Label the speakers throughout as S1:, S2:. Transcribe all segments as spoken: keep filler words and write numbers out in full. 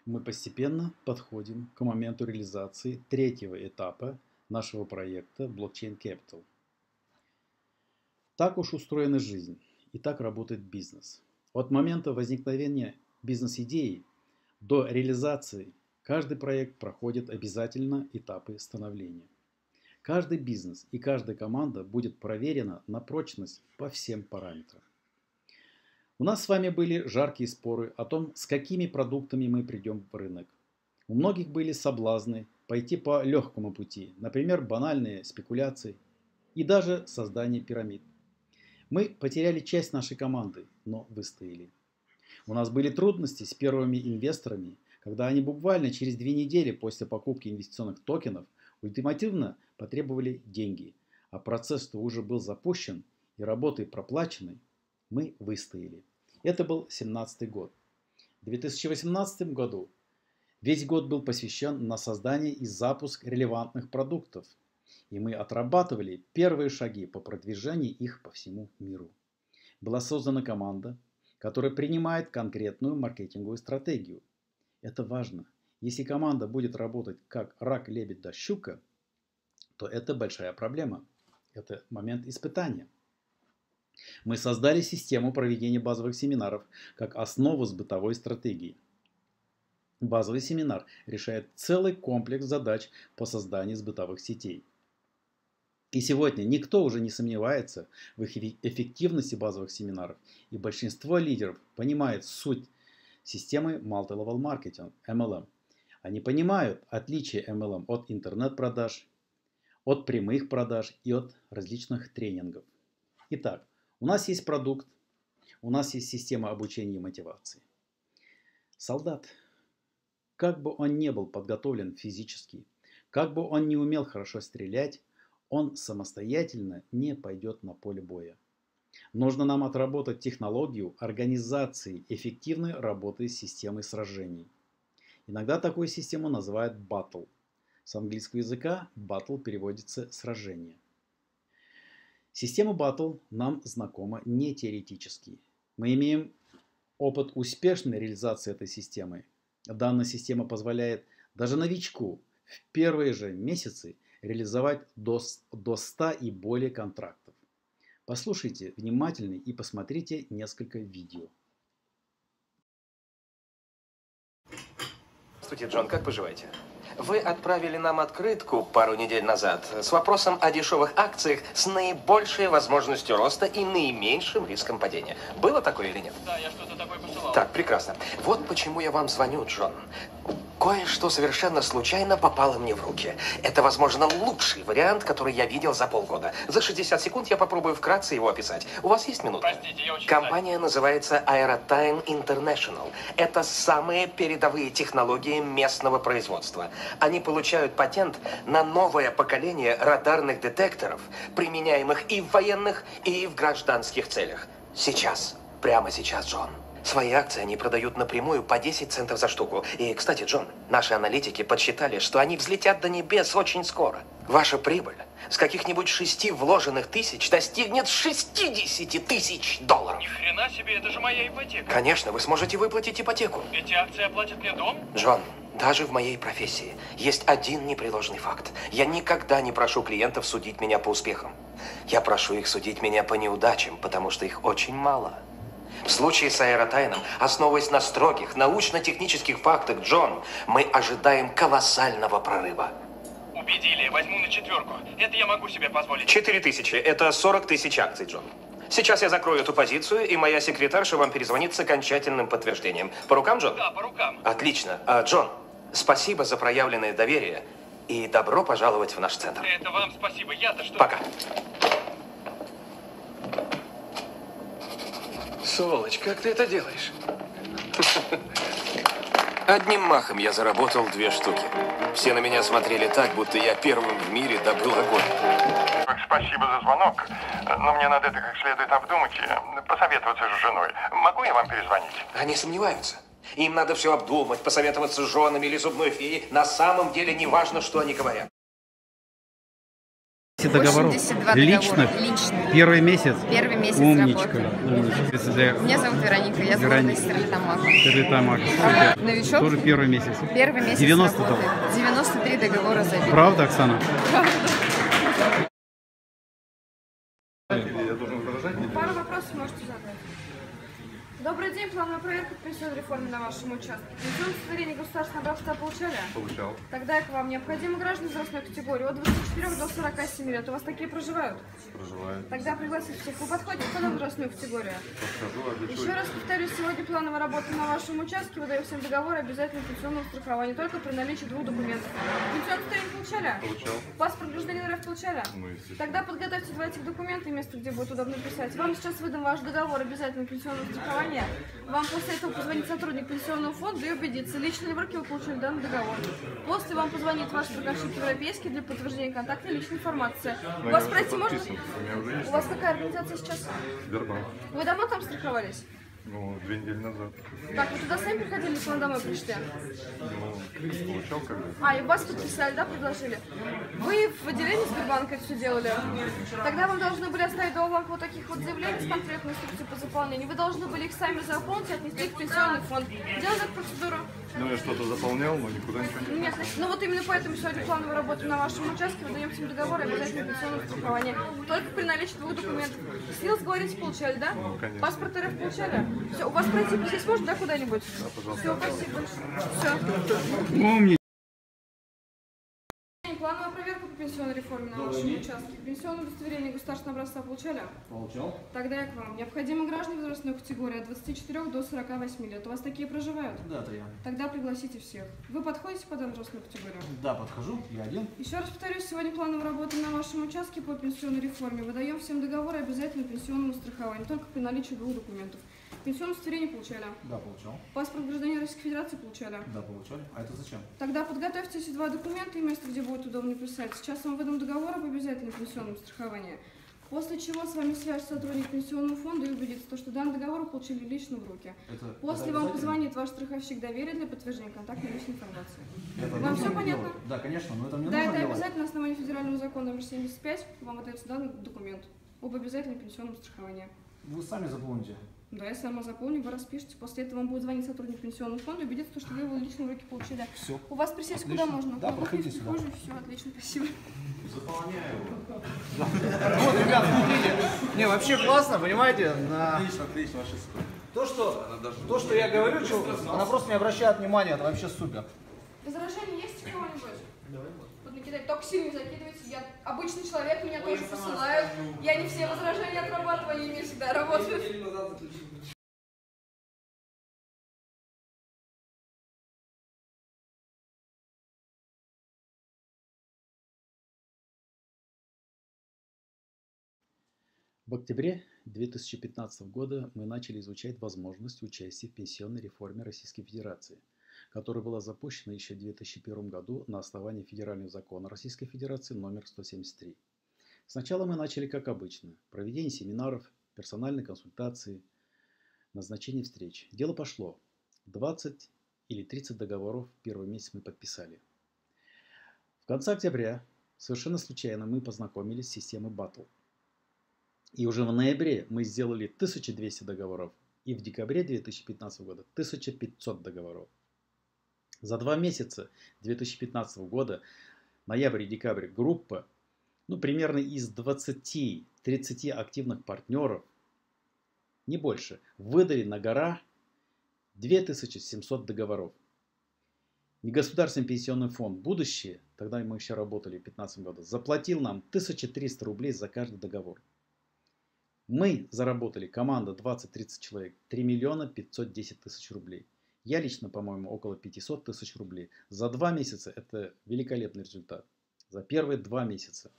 S1: Мы постепенно подходим к моменту реализации третьего этапа нашего проекта Blockchain Capital. Так уж устроена жизнь, и так работает бизнес. От момента возникновения бизнес-идеи до реализации каждый проект проходит обязательно этапы становления. Каждый бизнес и каждая команда будет проверена на прочность по всем параметрам. У нас с вами были жаркие споры о том, с какими продуктами мы придем в рынок. У многих были соблазны пойти по легкому пути, например, банальные спекуляции и даже создание пирамид. Мы потеряли часть нашей команды, но выстояли. У нас были трудности с первыми инвесторами, когда они буквально через две недели после покупки инвестиционных токенов ультимативно потребовали деньги, а процесс-то уже был запущен и работы проплачены. Мы выстояли. Это был две тысячи семнадцатый год. В две тысячи восемнадцатом году весь год был посвящен на создание и запуск релевантных продуктов, и мы отрабатывали первые шаги по продвижению их по всему миру. Была создана команда, которая принимает конкретную маркетинговую стратегию. Это важно. Если команда будет работать как рак, лебедь да щука, то это большая проблема. Это момент испытания. Мы создали систему проведения базовых семинаров как основу с бытовой стратегией. Базовый семинар решает целый комплекс задач по созданию бытовых сетей. И сегодня никто уже не сомневается в эффективности базовых семинаров, и большинство лидеров понимает суть системы Multi-Level Marketing, эм эл эм. Они понимают отличие эм эл эм от интернет-продаж, от прямых продаж и от различных тренингов. Итак, у нас есть продукт, у нас есть система обучения и мотивации. Солдат, как бы он ни был подготовлен физически, как бы он не умел хорошо стрелять, он самостоятельно не пойдет на поле боя. Нужно нам отработать технологию организации эффективной работы с системой сражений. Иногда такую систему называют battle. С английского языка battle переводится сражение. Система battle нам знакома не теоретически. Мы имеем опыт успешной реализации этой системы. Данная система позволяет даже новичку в первые же месяцы реализовать до, до ста и более контрактов. Послушайте внимательно и посмотрите несколько видео.
S2: Здравствуйте, Джон, как поживаете? Вы отправили нам открытку пару недель назад с вопросом о дешевых акциях с наибольшей возможностью роста и наименьшим риском падения. Было такое или нет?
S3: Да, я что-то такое посылал.
S2: Так, прекрасно. Вот почему я вам звоню, Джон. Кое-что совершенно случайно попало мне в руки. Это, возможно, лучший вариант, который я видел за полгода. За шестьдесят секунд я попробую вкратце его описать. У вас есть минута?
S3: Простите, я очень
S2: Компания
S3: занят.
S2: называется Aerotime International. Это самые передовые технологии местного производства. Они получают патент на новое поколение радарных детекторов, применяемых и в военных, и в гражданских целях. Сейчас. Прямо сейчас, Джон. Свои акции они продают напрямую по десять центов за штуку. И, кстати, Джон, наши аналитики подсчитали, что они взлетят до небес очень скоро. Ваша прибыль с каких-нибудь шести вложенных тысяч достигнет шестидесяти тысяч долларов.
S3: Ни хрена себе, это же моя ипотека.
S2: Конечно, вы сможете выплатить ипотеку.
S3: Эти акции оплатят мне дом?
S2: Джон, даже в моей профессии есть один непреложный факт. Я никогда не прошу клиентов судить меня по успехам. Я прошу их судить меня по неудачам, потому что их очень мало. В случае с Аэротайном, основываясь на строгих научно-технических фактах, Джон, мы ожидаем колоссального прорыва.
S3: Убедили, возьму на четверку. Это я могу себе позволить.
S2: Четыре тысячи – это сорок тысяч акций, Джон. Сейчас я закрою эту позицию, и моя секретарша вам перезвонит с окончательным подтверждением. По рукам, Джон?
S3: Да, по рукам.
S2: Отлично. А, Джон, спасибо за проявленное доверие и добро пожаловать в наш центр.
S3: Это вам спасибо. Я-то что?
S2: Пока.
S4: Сволочь, как ты это делаешь?
S2: Одним махом я заработал две штуки. Все на меня смотрели так, будто я первым в мире добыл огонь.
S5: Спасибо за звонок, но мне надо это как следует обдумать, посоветоваться с женой. Могу я вам перезвонить?
S2: Они сомневаются. Им надо все обдумать, посоветоваться с женами или зубной феей. На самом деле не важно, что они говорят.
S1: договоров
S6: восемьдесят два
S1: личных,
S6: договора личных.
S1: Первый месяц.
S6: Первый месяц
S1: Умничка.
S6: работы.
S1: Умничка. Для...
S6: Меня зовут Вероника, я с города Стерлитамака.
S1: Стерлитамака. Супер.
S6: Новичок?
S1: Тоже первый месяц.
S6: Первый месяц
S1: девяносто
S6: работы.
S1: там.
S6: девяносто три договора забиты.
S1: Правда, Оксана?
S7: Пару вопросов можете задать. Добрый день, плановая проверка пенсионной реформы на вашем участке. Пенсионное удостоверение государственного образца получали?
S5: Получал.
S7: Тогда к вам необходимы граждане возрастной категории от двадцати четырёх до сорока семи лет. У вас такие проживают?
S5: Проживаю.
S7: Тогда пригласите всех. Вы подходите под возрастную категорию?
S5: Подхожу, а для чего?
S7: Еще раз повторюсь, сегодня плановая работа на вашем участке. Выдаю всем договор о обязательном пенсионном страховании только при наличии двух документов. Пенсионное удостоверение получали?
S5: Получал.
S7: Паспорт гражданина РФ получали?
S5: Ну, естественно.
S7: Тогда подготовьте два этих документа и место, где будет удобно писать. Вам сейчас выдам ваш договор обязательного пенсионного страхования. Вам после этого позвонит сотрудник пенсионного фонда и убедится, лично ли в руки вы получили данный договор. После вам позвонит ваш страховщик европейский для подтверждения контакта и личной информации. У вас пройти можно? У вас какая организация сейчас?
S5: Сбербанк.
S7: Вы давно там страховались?
S5: Ну, две недели назад.
S7: Так, вы туда сами приходили, если вы домой пришли?
S5: Ну, получал когда?
S7: А, и вас подписали, да, предложили? Вы в отделении Сбербанка это все делали? Тогда вам должны были оставить два бланка вот таких вот заявлений с конкретной инструкцией по заполнению. Вы должны были их сами заполнить и отнести в пенсионный фонд. Делать эту процедуру?
S5: Ну, я что-то заполнял, но никуда ничего не...
S7: Нет, ну вот именно поэтому сегодня плановую работу на вашем участке выдаем всем договор обязательно пенсионного страхования. Только при наличии двух документов. СНИЛС, говорите, получали, да?
S5: Ну, конечно.
S7: Паспорт РФ получали? Все, у вас пройти здесь можно, да, куда-нибудь?
S5: Да, пожалуйста.
S7: Все, спасибо большое. Все.
S1: Умничка.
S7: Плановая проверка по пенсионной реформе на вашем участке. Пенсионное удостоверение государственного образца получали?
S8: Получал.
S7: Тогда я к вам. Необходимы граждане возрастной категории от двадцати четырёх до сорока восьми лет. У вас такие проживают?
S8: Да, это я.
S7: Тогда пригласите всех. Вы подходите под возрастную категорию?
S8: Да, подхожу, я один.
S7: Еще раз повторюсь, сегодня плановая работа на вашем участке по пенсионной реформе. Выдаем всем договоры обязательно пенсионному страхованию, только при наличии двух документов. Пенсионное удостоверение получали?
S8: Да, получал.
S7: Паспорт гражданина Российской Федерации получали?
S8: Да, получали. А это зачем?
S7: Тогда подготовьте эти два документа и место, где будет удобно писать. Сейчас вам выдам договор об обязательном пенсионном страховании. После чего с вами свяжется сотрудник пенсионного фонда и убедится, что данный договор вы получили лично в руки.
S8: Это,
S7: После
S8: это
S7: вам позвонит ваш страховщик доверия для подтверждения контактной личной информации.
S8: Это
S7: Вам все
S8: нужно
S7: понятно?
S8: делать? Да, конечно, но это мне
S7: Да,
S8: нужно
S7: это
S8: делать.
S7: обязательно на основании федерального закона номер семьдесят пять вам выдается данный документ об обязательном пенсионном страховании.
S8: Вы сами заполните.
S7: Да, я сама заполню, вы распишите. После этого вам будет звонить сотрудник пенсионного фонда и убедиться, что вы его лично в руки получили.
S8: Все.
S7: У вас присесть
S8: Отлично.
S7: куда можно?
S8: Да, проходите сюда.
S7: Все, отлично, спасибо.
S8: Вот, ребят, смотрите. Не, вообще классно, понимаете? На...
S4: Отлично, отлично, ваши истории.
S8: То, что, то, что я говорю, что она просто не обращает внимания, это вообще супер.
S7: Возражения есть у кого-нибудь? Вот накидать, только сильно не закидывайте. Я обычный человек, меня тоже посылают. Я не все возражения отрабатываю, они мне всегда работают.
S1: В октябре две тысячи пятнадцатого года мы начали изучать возможность участия в пенсионной реформе Российской Федерации, которая была запущена еще в две тысячи первом году на основании Федерального закона Российской Федерации номер сто семьдесят три. Сначала мы начали как обычно: проведение семинаров, персональной консультации, назначение встреч. Дело пошло. двадцать или тридцать договоров в первый месяц мы подписали. В конце октября совершенно случайно мы познакомились с системой Battle. И уже в ноябре мы сделали тысячу двести договоров, и в декабре две тысячи пятнадцатого года тысяча пятьсот договоров. За два месяца две тысячи пятнадцатого года, ноябрь и декабрь, группа, ну, примерно из двадцати-тридцати активных партнеров, не больше, выдали на гора две тысячи семьсот договоров. Негосударственный пенсионный фонд «Будущее», тогда мы еще работали в две тысячи пятнадцатом году, заплатил нам тысячу триста рублей за каждый договор. Мы заработали, команда двадцать-тридцать человек, три миллиона пятьсот десять тысяч рублей. Я лично, по-моему, около пятисот тысяч рублей. За два месяца это великолепный результат. За первые два месяца.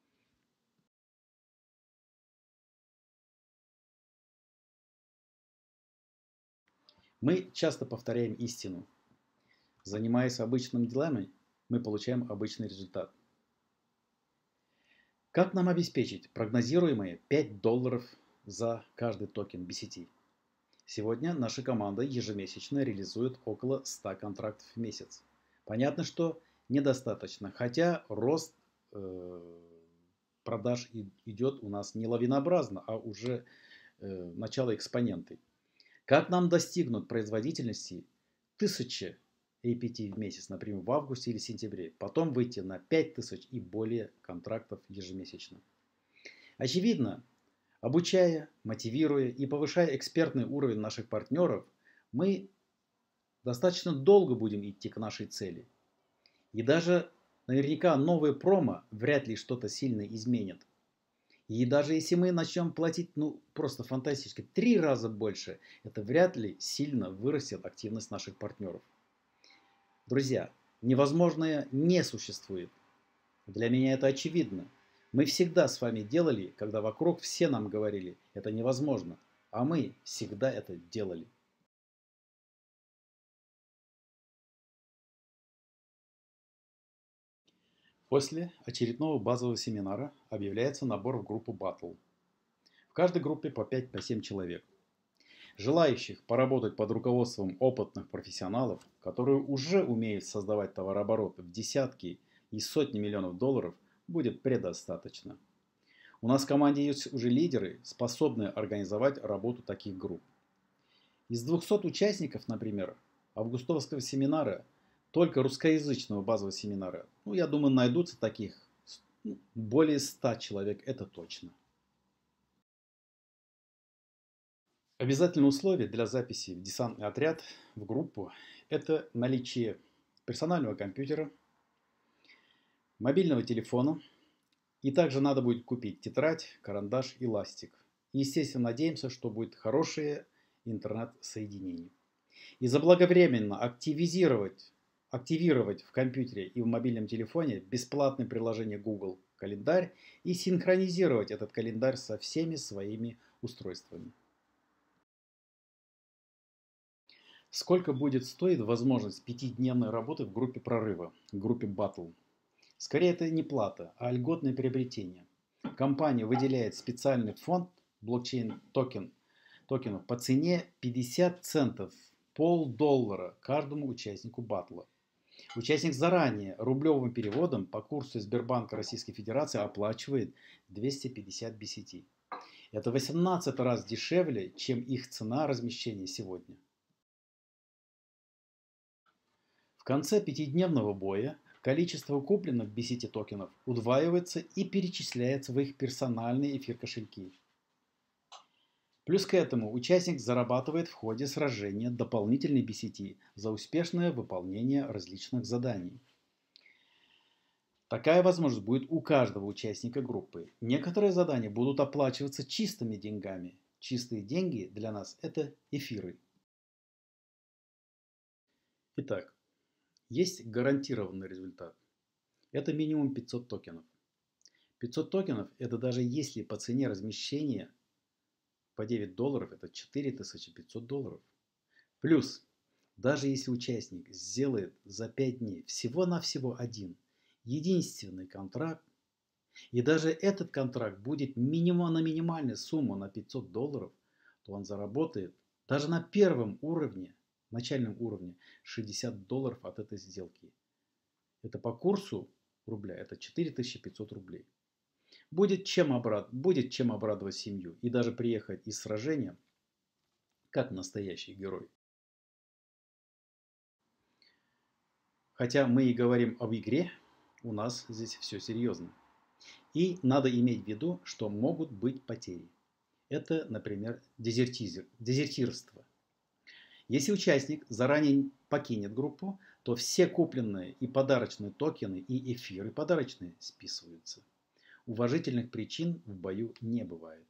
S1: Мы часто повторяем истину. Занимаясь обычными делами, мы получаем обычный результат. Как нам обеспечить прогнозируемые пять долларов за каждый токен би си ти? Сегодня наша команда ежемесячно реализует около ста контрактов в месяц. Понятно, что недостаточно, хотя рост э, продаж идет у нас не лавинообразно, а уже э, начало экспоненты. Как нам достигнуть производительности тысячи эй пи ти в месяц, например, в августе или сентябре, потом выйти на пять тысяч и более контрактов ежемесячно? Очевидно, обучая, мотивируя и повышая экспертный уровень наших партнеров, мы достаточно долго будем идти к нашей цели. И даже наверняка новые промо вряд ли что-то сильно изменят. И даже если мы начнем платить, ну, просто фантастически, три раза больше, это вряд ли сильно вырастет активность наших партнеров. Друзья, невозможное не существует. Для меня это очевидно. Мы всегда с вами делали, когда вокруг все нам говорили, это невозможно, а мы всегда это делали. После очередного базового семинара объявляется набор в группу Battle. В каждой группе по пять-семь человек. Желающих поработать под руководством опытных профессионалов, которые уже умеют создавать товарооборот в десятки и сотни миллионов долларов, будет предостаточно. У нас в команде есть уже лидеры, способные организовать работу таких групп. Из двухсот участников, например, августовского семинара, только русскоязычного базового семинара, ну, я думаю, найдутся таких ну, более ста человек, это точно. Обязательное условие для записи в десантный отряд, в группу, это наличие персонального компьютера, мобильного телефона, и также надо будет купить тетрадь, карандаш и ластик. И, естественно, надеемся, что будет хорошее интернет-соединение. И заблаговременно активизировать активировать в компьютере и в мобильном телефоне бесплатное приложение Google Календарь и синхронизировать этот календарь со всеми своими устройствами. Сколько будет стоить возможность пятидневной работы в группе прорыва, в группе Battle? Скорее, это не плата, а льготное приобретение. Компания выделяет специальный фонд блокчейн-токен токенов по цене пятьдесят центов, полдоллара каждому участнику батла. Участник заранее рублевым переводом по курсу Сбербанка Российской Федерации оплачивает двести пятьдесят би си ти. Это восемнадцать раз дешевле, чем их цена размещения сегодня. В конце пятидневного боя количество купленных би си ти токенов удваивается и перечисляется в их персональные эфир-кошельки. Плюс к этому участник зарабатывает в ходе сражения дополнительный би си ти за успешное выполнение различных заданий. Такая возможность будет у каждого участника группы. Некоторые задания будут оплачиваться чистыми деньгами. Чистые деньги для нас это эфиры. Итак, есть гарантированный результат. Это минимум пятьсот токенов. пятьсот токенов это даже если по цене размещения по девять долларов это четыре тысячи пятьсот долларов. Плюс, даже если участник сделает за пять дней всего-навсего один единственный контракт, и даже этот контракт будет минимум на минимальную сумму на пятьсот долларов, то он заработает даже на первом уровне, начальном уровне, шестьдесят долларов от этой сделки. Это по курсу рубля, это четыре тысячи пятьсот рублей. Будет чем, обрад... Будет чем обрадовать семью и даже приехать из сражения как настоящий герой. Хотя мы и говорим об игре, у нас здесь все серьезно. И надо иметь в виду, что могут быть потери. Это, например, дезертизер... дезертирство. Если участник заранее покинет группу, то все купленные и подарочные токены и эфиры подарочные списываются. Уважительных причин в бою не бывает.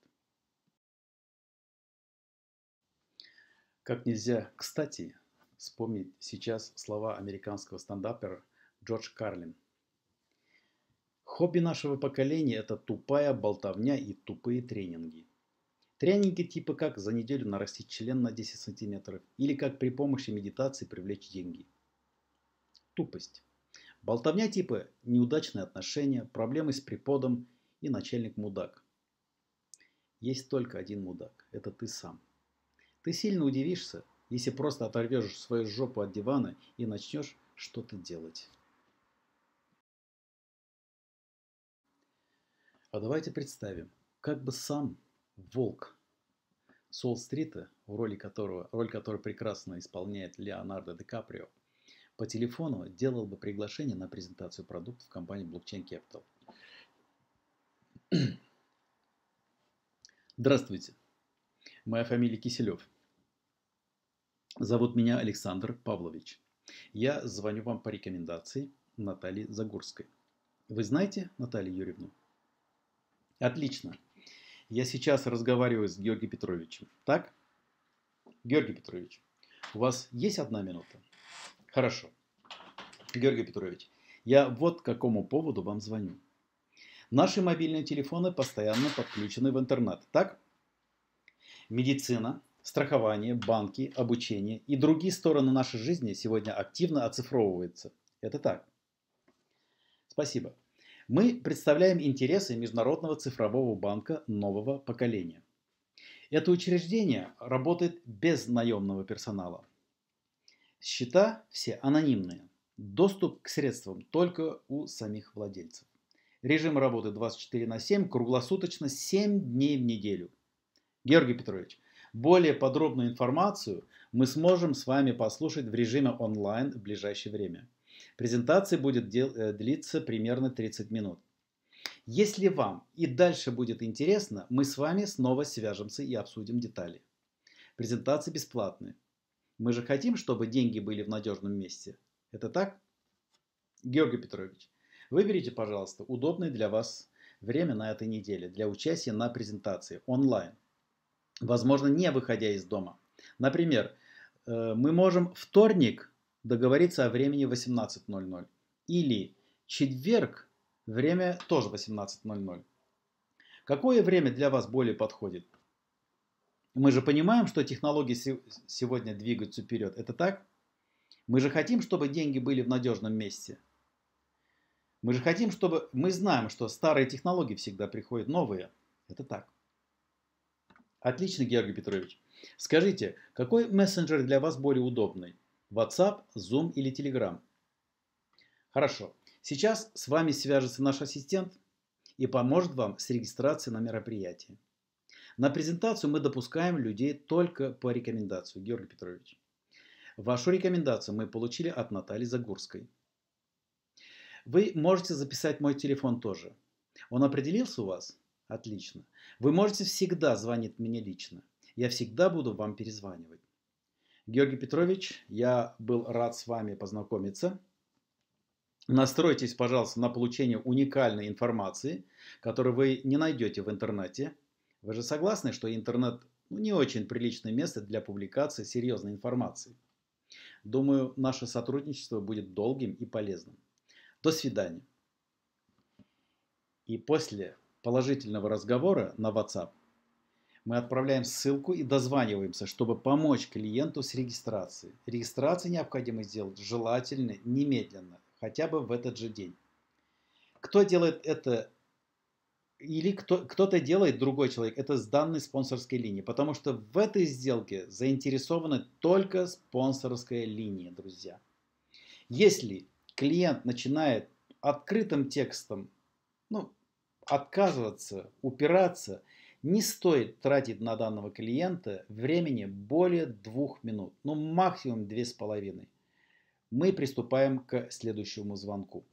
S1: Как нельзя кстати вспомнить сейчас слова американского стендапера Джордж Карлин. Хобби нашего поколения – это тупая болтовня и тупые тренинги. Тренинги типа как за неделю нарастить член на десять сантиметров или как при помощи медитации привлечь деньги. Тупость. Болтовня типа неудачные отношения, проблемы с преподом и начальник мудак. Есть только один мудак. Это ты сам. Ты сильно удивишься, если просто оторвешь свою жопу от дивана и начнешь что-то делать. А давайте представим, как бы сам волк с Уолл-стрита, в роли которого, роль которой прекрасно исполняет Леонардо Ди Каприо, по телефону делал бы приглашение на презентацию продуктов компании Blockchain Capital. Здравствуйте, моя фамилия Киселев. Зовут меня Александр Павлович. Я звоню вам по рекомендации Натальи Загорской. Вы знаете Наталью Юрьевну? Отлично. Я сейчас разговариваю с Георгием Петровичем. Так? Георгий Петрович, у вас есть одна минута? Хорошо. Георгий Петрович, я вот к какому поводу вам звоню. Наши мобильные телефоны постоянно подключены в интернет. Так? Медицина, страхование, банки, обучение и другие стороны нашей жизни сегодня активно оцифровываются. Это так? Спасибо. Мы представляем интересы Международного цифрового банка нового поколения. Это учреждение работает без наемного персонала. Счета все анонимные. Доступ к средствам только у самих владельцев. Режим работы двадцать четыре на семь, круглосуточно, семь дней в неделю. Георгий Петрович, более подробную информацию мы сможем с вами послушать в режиме онлайн в ближайшее время. Презентация будет длиться примерно тридцать минут. Если вам и дальше будет интересно, мы с вами снова свяжемся и обсудим детали. Презентация бесплатная. Мы же хотим, чтобы деньги были в надежном месте. Это так? Георгий Петрович, выберите, пожалуйста, удобное для вас время на этой неделе для участия на презентации онлайн. Возможно, не выходя из дома. Например, мы можем вторник договориться о времени восемнадцать ноль ноль. Или четверг, время тоже восемнадцать ноль ноль. Какое время для вас более подходит? Мы же понимаем, что технологии сегодня двигаются вперед. Это так? Мы же хотим, чтобы деньги были в надежном месте. Мы же хотим, чтобы... Мы знаем, что старые технологии всегда приходят новые. Это так. Отлично, Георгий Петрович. Скажите, какой мессенджер для вас более удобный? WhatsApp, Zoom или Telegram? Хорошо. Сейчас с вами свяжется наш ассистент и поможет вам с регистрацией на мероприятие. На презентацию мы допускаем людей только по рекомендации, Георгий Петрович. Вашу рекомендацию мы получили от Натальи Загорской. Вы можете записать мой телефон тоже. Он определился у вас? Отлично. Вы можете всегда звонить мне лично. Я всегда буду вам перезванивать. Георгий Петрович, я был рад с вами познакомиться. Настройтесь, пожалуйста, на получение уникальной информации, которую вы не найдете в интернете. Вы же согласны, что интернет ну, не очень приличное место для публикации серьезной информации? Думаю, наше сотрудничество будет долгим и полезным. До свидания. И после положительного разговора на WhatsApp мы отправляем ссылку и дозваниваемся, чтобы помочь клиенту с регистрацией. Регистрацию необходимо сделать желательно немедленно, хотя бы в этот же день. Кто делает это, или кто, кто-то делает, другой человек, это с данной спонсорской линии, потому что в этой сделке заинтересована только спонсорская линия, друзья. Если клиент начинает открытым текстом ну, отказываться, упираться, не стоит тратить на данного клиента времени более двух минут, ну максимум две с половиной. Мы приступаем к следующему звонку.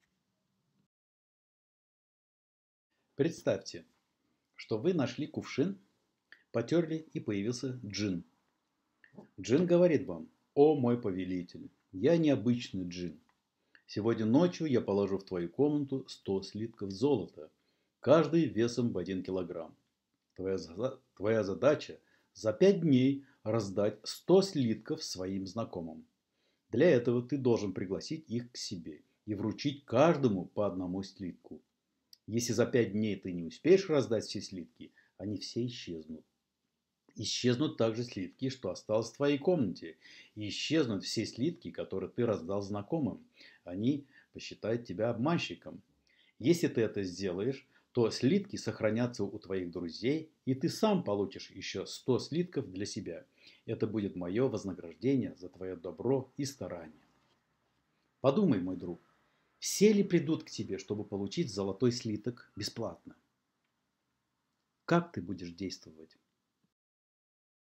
S1: Представьте, что вы нашли кувшин, потерли и появился джин. Джин говорит вам: «О мой повелитель, я необычный джин. Сегодня ночью я положу в твою комнату сто слитков золота, каждый весом в один килограмм. Твоя, твоя задача за пять дней раздать сто слитков своим знакомым. Для этого ты должен пригласить их к себе и вручить каждому по одному слитку. Если за пять дней ты не успеешь раздать все слитки, они все исчезнут. Исчезнут также слитки, что осталось в твоей комнате. И исчезнут все слитки, которые ты раздал знакомым. Они посчитают тебя обманщиком. Если ты это сделаешь, то слитки сохранятся у твоих друзей, и ты сам получишь еще сто слитков для себя. Это будет мое вознаграждение за твое добро и старание. Подумай, мой друг, все ли придут к тебе, чтобы получить золотой слиток бесплатно? как ты будешь действовать.